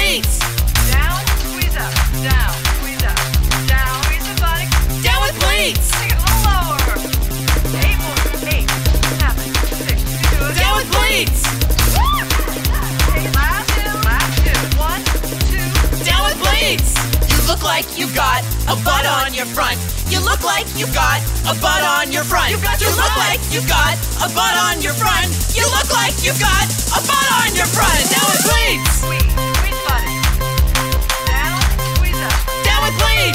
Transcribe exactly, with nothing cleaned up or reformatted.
cleats. Down, squeeze up. Down, squeeze up. Down, squeeze the buttocks. Down with cleats. Take it a little lower. Eight more. Eight, seven, six. You do it. Down with cleats. Okay, last two. Last two. One, two. Down with cleats. You look like you've got a butt on your front. You look like you've got a butt on your front. You've got you your look butt. like you've got a butt on your front. You look like you've got a butt on your front. Down with cleats. Squeeze. Squeeze buttocks. Down, squeeze up. Down with cleats.